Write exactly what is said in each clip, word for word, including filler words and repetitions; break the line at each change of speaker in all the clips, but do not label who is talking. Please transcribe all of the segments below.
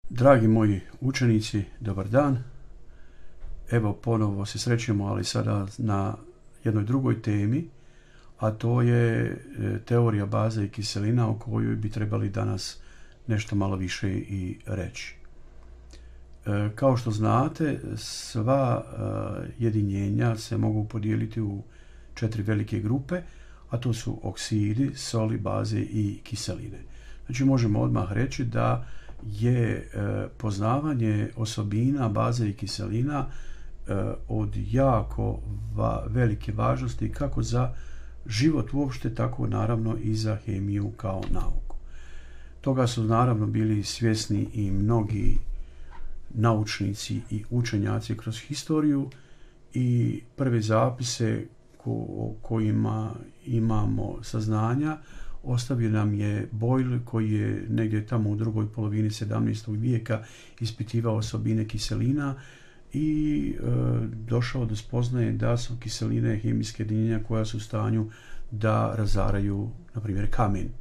Dragi moji učenici, dobar dan. Evo ponovo se srećemo, ali sada na jednoj drugoj temi, a to je teorija baze i kiselina o kojoj bi trebali danas nešto malo više i reći. Kao što znate, sva jedinjenja se mogu podijeliti u četiri velike grupe, a to su oksidi, soli, baze i kiseline. Znači možemo odmah reći da je poznavanje osobina baze i kiselina od jako velike važnosti kako za život uopšte, tako naravno i za hemiju kao nauku. Toga su naravno bili svjesni i mnogi naučnici i učenjaci kroz historiju i prve zapise o kojima imamo saznanja ostavio nam je Boyle, koji je negdje tamo u drugoj polovini sedamnaestog vijeka ispitivao osobine kiselina i e, došao do spoznaje da su kiseline hemijske jedinjenja koja su u stanju da razaraju, na primjer, kamen. E,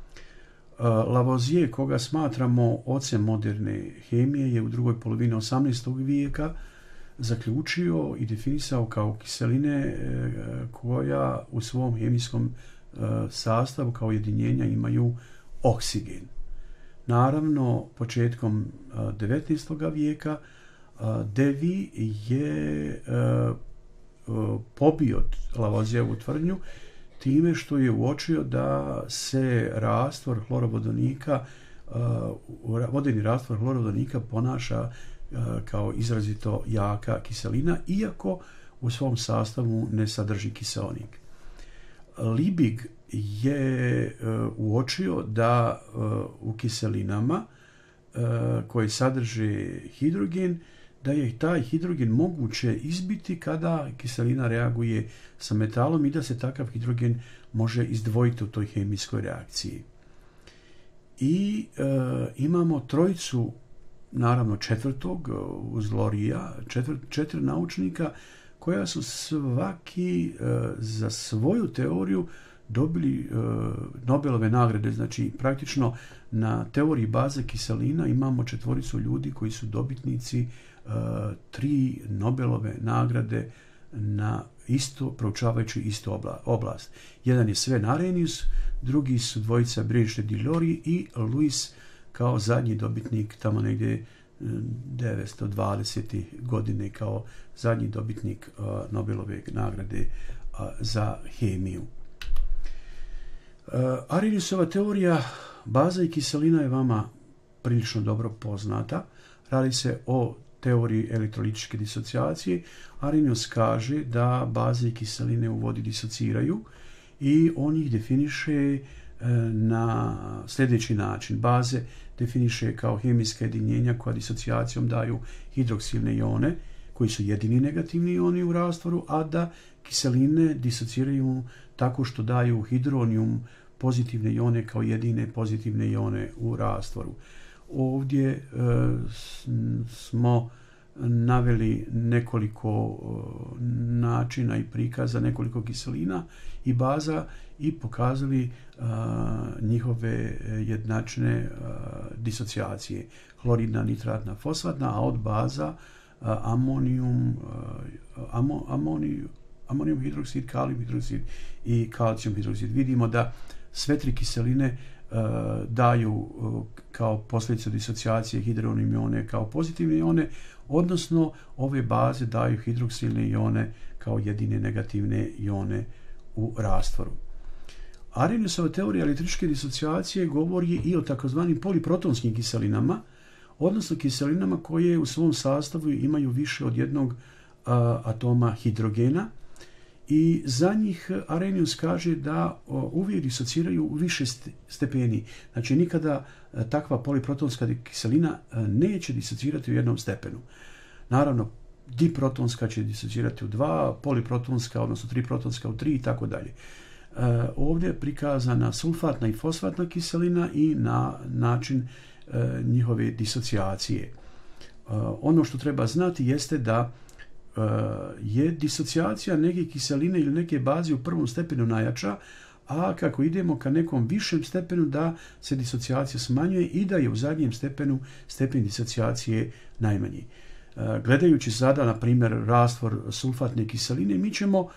Lavoisier, koga smatramo ocem moderne hemije, je u drugoj polovini osamnaestog vijeka zaključio i definisao kao kiseline e, koja u svom hemijskom sastavu kao jedinjenja imaju oksigen. Naravno, početkom devetnaestog vijeka Davy je pobio Lavoisierovu tvrdnju time što je uočio da se rastvor hlorovodonika, vodeni rastvor hlorovodonika ponaša kao izrazito jaka kiselina, iako u svom sastavu ne sadrži kiseonik. Liebig je uočio da u kiselinama koje sadrže hidrogen, da je taj hidrogen moguće izbiti kada kiselina reaguje sa metalom i da se takav hidrogen može izdvojiti u toj hemijskoj reakciji. I e, imamo trojicu, naravno četvrtog uz Lorija, četvr, četiri naučnika koja su svaki e, za svoju teoriju dobili e, Nobelove nagrade. Znači praktično na teoriji baze kiselina imamo četvoricu ljudi koji su dobitnici e, tri Nobelove nagrade na isto, proučavajući istu oblast. Jedan je Sven Arrhenius, drugi su dvojica Brejnstedt-Lori i Lewis kao zadnji dobitnik tamo negdje devetsto dvadesete godine kao zadnji dobitnik uh, Nobelove nagrade uh, za hemiju. Uh, Arrheniusova teorija baza i kiselina je vama prilično dobro poznata. Radi se o teoriji elektrolitičke disocijacije. Arrhenius kaže da baze i kiseline u vodi disociraju i on ih definiše uh, na sljedeći način. Baze definiše kao hemijska jedinjenja koja disocijacijom daju hidroksilne ione, koji su jedini negativni ioni u rastvoru, a da kiseline disociraju tako što daju hidronijum pozitivne ione kao jedine pozitivne ione u rastvoru. Ovdje e, smo naveli nekoliko načina i prikaza, nekoliko kiselina i baza i pokazali a, njihove jednačne a, disocijacije. Hloridna, nitratna, fosfatna, a od baza a, amonijum, a, amo, amoniju, amonijum hidroksid, kalijum hidroksid i kalcijum hidroksid. Vidimo da sve tri kiseline uh, daju uh, kao posljedicu disocijacije hidronijum ione kao pozitivne ione, odnosno ove baze daju hidroksilne ione kao jedine negativne ione u rastvoru. Arrheniusova teorija električke disocijacije govori i o takozvanim poliprotonskim kiselinama, odnosno kiselinama koje u svom sastavu imaju više od jednog uh, atoma hidrogena. I za njih Arrhenius kaže da uvijek disociraju u više stepeni. Znači nikada takva poliprotonska kiselina neće disocirati u jednom stepenu. Naravno, diprotonska će disocirati u dva, poliprotonska, odnosno triprotonska u tri i tako dalje. Ovdje je prikazana sulfatna i fosfatna kiselina i na način njihove disocijacije. Ono što treba znati jeste da je disocijacija neke kiseline ili neke baze u prvom stepenu najjača, a kako idemo ka nekom višem stepenu da se disocijacija smanjuje i da je u zadnjem stepenu stepen disocijacije najmanji. Gledajući sada, na primjer, rastvor sulfatne kiseline, mi ćemo uh,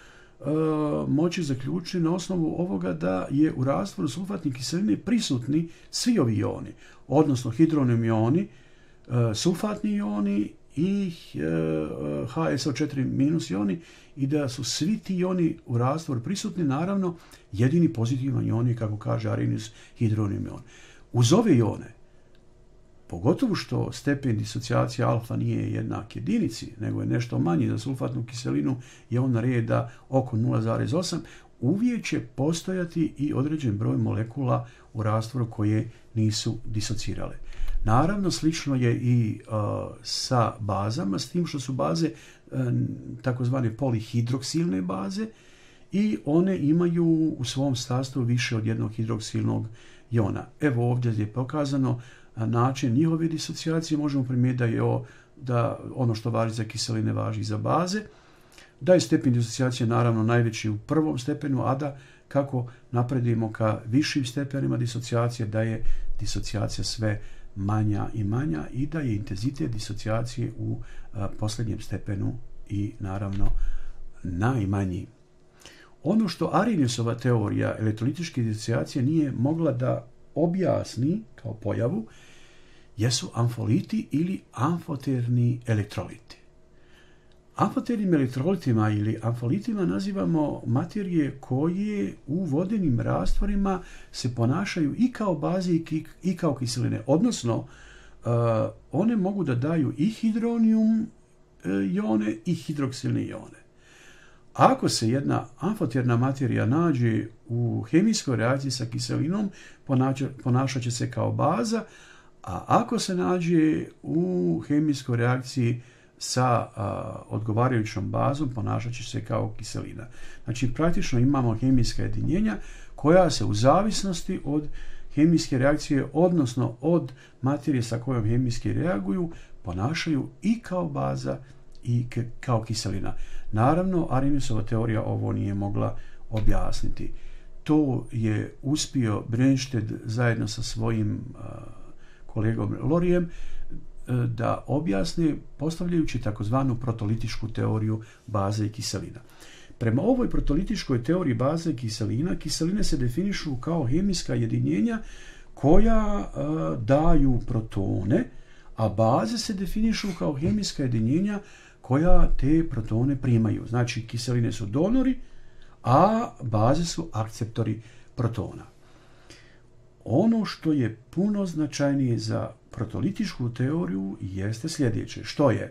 moći zaključiti na osnovu ovoga da je u rastvoru sulfatne kiseline prisutni svi ovi ioni, odnosno hidronim ioni, uh, sulfatni ioni i uh, H S O četiri minus ioni, i da su svi ti ioni u rastvoru prisutni, naravno jedini pozitivan ion je, kako kaže Arrhenius, hidronim ion. Uz ove ione, pogotovo što stepen disocijacije alfa nije jednak jedinici, nego je nešto manji za sulfatnu kiselinu, je on reda oko nula zarez osam, uvijek će postojati i određen broj molekula u rastvoru koje nisu disocirale. Naravno, slično je i uh, sa bazama, s tim što su baze uh, takozvane polihidroksilne baze i one imaju u svom sastavu više od jednog hidroksilnog iona. Evo ovdje je pokazano način njihove disocijacije. Možemo primijetiti da je o, da ono što važi za kiseline važi i za baze, da je stepen disocijacije naravno najveći u prvom stepenu, a da kako napredujemo ka višim stepenima disocijacije, da je disocijacija sve manja i manja i da je intenzitet disocijacije u a, posljednjem stepenu i naravno najmanji. Ono što Arrheniusova teorija elektrolitičke disocijacije nije mogla da objasni kao pojavu jesu amfoliti ili amfoterni elektroliti. Amfoternim elektrolitima ili amfolitima nazivamo materije koje u vodenim rastvorima se ponašaju i kao baze i kao kiseline, odnosno uh, one mogu da daju i hidronium ione i hidroksilne ione. Ako se jedna amfoterna materija nađe u hemijskoj reakciji sa kiselinom, ponašat će se kao baza, a ako se nađe u hemijskoj reakciji sa a, odgovarajućom bazom, ponašat će se kao kiselina. Znači, praktično imamo hemijska jedinjenja koja se u zavisnosti od hemijske reakcije, odnosno od materije sa kojom hemijski reaguju, ponašaju i kao baza i kao kiselina. Naravno, Arrheniusova teorija ovo nije mogla objasniti. To je uspio Brønsted zajedno sa svojim uh, kolegom Lorijem uh, da objasne postavljajući takozvanu protolitičku teoriju baze i kiselina. Prema ovoj protolitičkoj teoriji baze i kiselina, kiseline se definišu kao hemijska jedinjenja koja uh, daju protone, a baze se definišu kao hemijska jedinjenja koja te protone primaju. Znači, kiseline su donori, a baze su akceptori protona. Ono što je puno značajnije za protolitičku teoriju jeste sljedeće. Što je?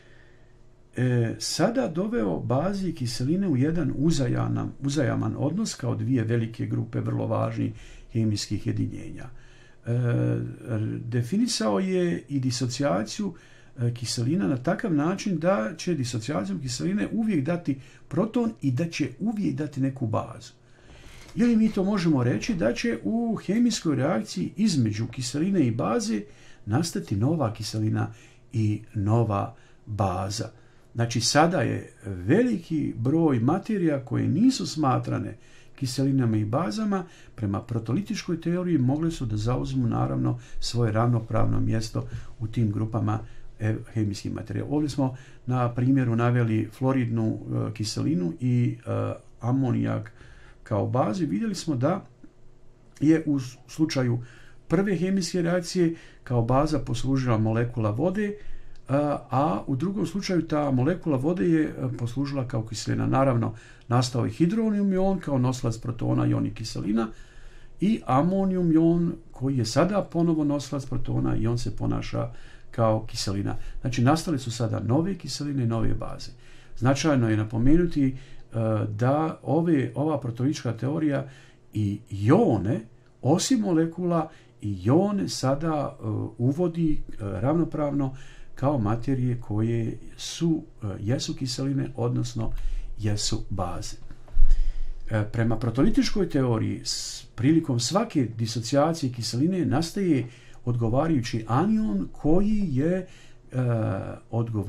E, sada doveo baze i kiseline u jedan uzajaman, uzajaman odnos kao dvije velike grupe vrlo važnih hemijskih jedinjenja. E, definisao je i disocijaciju kiselina na takav način da će disocijacijom kiseline uvijek dati proton i da će uvijek dati neku bazu. Ili mi to možemo reći da će u hemijskoj reakciji između kiseline i baze nastati nova kiselina i nova baza. Znači, sada je veliki broj materija koje nisu smatrane kiselinama i bazama, prema protolitičkoj teoriji mogle su da zauzmu naravno svoje ravnopravno mjesto u tim grupama hemijskih materijala. Ovdje smo na primjeru naveli floridnu uh, kiselinu i uh, amonijak kao bazu. Vidjeli smo da je u slučaju prve hemijske reakcije kao baza poslužila molekula vode, uh, a u drugom slučaju ta molekula vode je uh, poslužila kao kiselina. Naravno, nastao je hidronium ion kao nosilac protona ion i kiselina i amonijum ion koji je sada ponovo nosilac protona i on se ponaša kao kiselina. Znači, nastale su sada nove kiseline i nove baze. Značajno je napomenuti uh, da ove, ova protolitička teorija i ione, osim molekula, i ione sada uh, uvodi uh, ravnopravno kao materije koje su, uh, jesu kiseline, odnosno jesu baze. Uh, prema protolitičkoj teoriji, s prilikom svake disocijacije kiseline nastaje odgovarajući anion koji je e,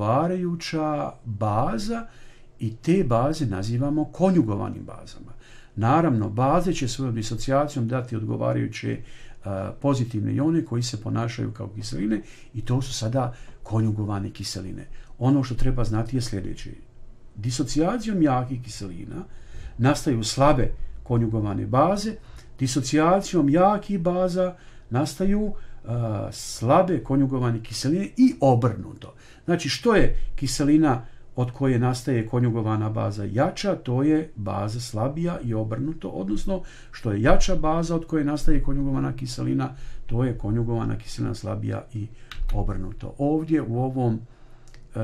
odgovarajuća baza i te baze nazivamo konjugovanim bazama. Naravno, baze će svojom disocijacijom dati odgovarajuće pozitivne ione koji se ponašaju kao kiseline i to su sada konjugovane kiseline. Ono što treba znati je sljedeće. Disocijacijom jakih kiselina nastaju slabe konjugovane baze, disocijacijom jakih baza nastaju uh, slabe konjugovane kiseline i obrnuto. Znači, što je kiselina od koje nastaje konjugovana baza jača, to je baza slabija i obrnuto, odnosno što je jača baza od koje nastaje konjugovana kiselina, to je konjugovana kiselina slabija i obrnuto. Ovdje u ovom uh,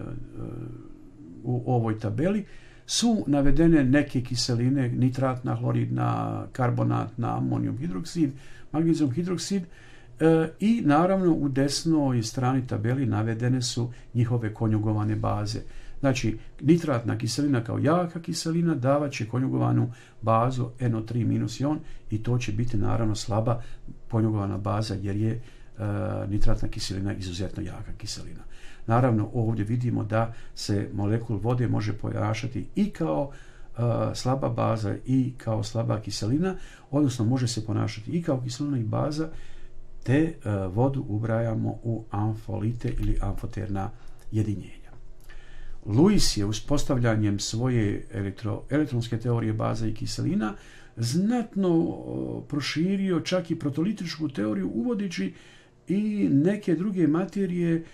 u ovoj tabeli su navedene neke kiseline, nitratna, hloridna, karbonatna, amonijum hidroksid, magnezijum hidroksid, e, i naravno u desnoj strani tabeli navedene su njihove konjugovane baze. Znači, nitratna kiselina kao jaka kiselina davat će konjugovanu bazu en o tri minus ion i to će biti naravno slaba konjugovana baza jer je e, nitratna kiselina izuzetno jaka kiselina. Naravno, ovdje vidimo da se molekul vode može ponašati i kao uh, slaba baza i kao slaba kiselina, odnosno može se ponašati i kao kiselina i baza, te uh, vodu ubrajamo u amfolite ili amfoterna jedinjenja. Lewis je uspostavljanjem svoje elektro, elektronske teorije baza i kiselina znatno uh, proširio čak i protolitičku teoriju uvodeći i neke druge materije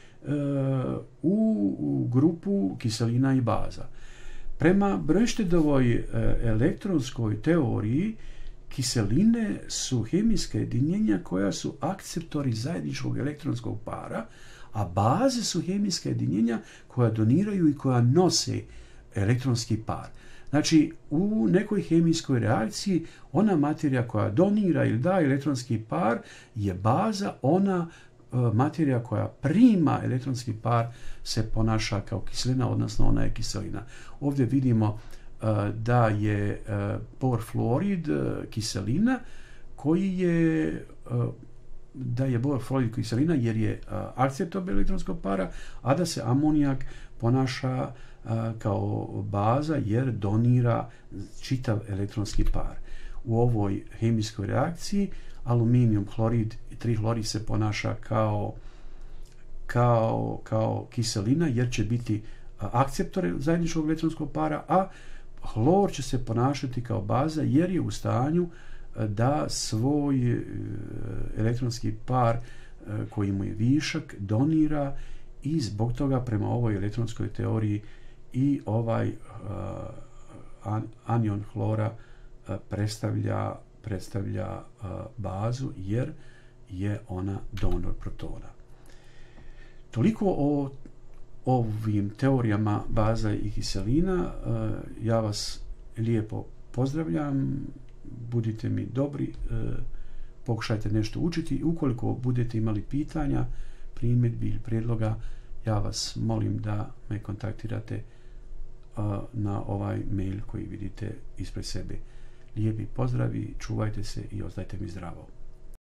u grupu kiselina i baza. Prema Brojštedovoj elektronskoj teoriji kiseline su hemijska jedinjenja koja su akceptori zajedničkog elektronskog para, a baze su hemijska jedinjenja koja doniraju i koja nose elektronski par. Znači, u nekoj hemijskoj reakciji ona materija koja donira ili daje elektronski par je baza, ona materija koja prima elektronski par se ponaša kao kiselina, odnosno ona je kiselina. Ovdje vidimo uh, da je uh, borfluorid uh, kiselina koji je uh, da je borfluorid kiselina jer je uh, akceptor elektronskog para, a da se amonijak ponaša uh, kao baza jer donira čitav elektronski par. U ovoj hemijskoj reakciji aluminijum hlorid i trihlorid se ponaša kao, kao, kao kiselina jer će biti akceptor zajedničkog elektronskog para, a hlor će se ponašati kao baza jer je u stanju da svoj elektronski par koji mu je višak donira i zbog toga prema ovoj elektronskoj teoriji i ovaj uh, anion hlora uh, predstavlja predstavlja uh, bazu jer je ona donor protona. Toliko o ovim teorijama baza i kiselina. Uh, ja vas lijepo pozdravljam, budite mi dobri, uh, pokušajte nešto učiti i ukoliko budete imali pitanja, primjedbi ili prijedloga, ja vas molim da me kontaktirate uh, na ovaj mail koji vidite ispred sebe. Lijepi pozdravi, čuvajte se i ostajte mi zdravo.